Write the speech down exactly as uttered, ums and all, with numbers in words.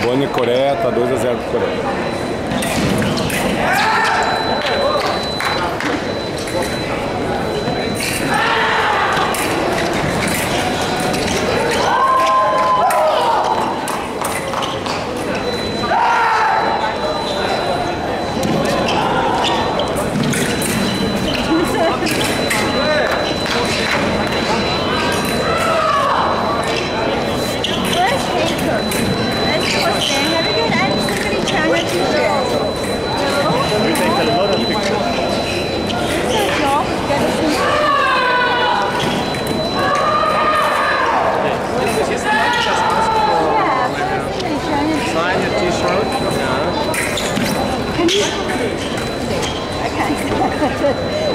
Polônia e Coreia, tá dois a zero pro Coreia. Sign your t-shirt. Yeah. Okay.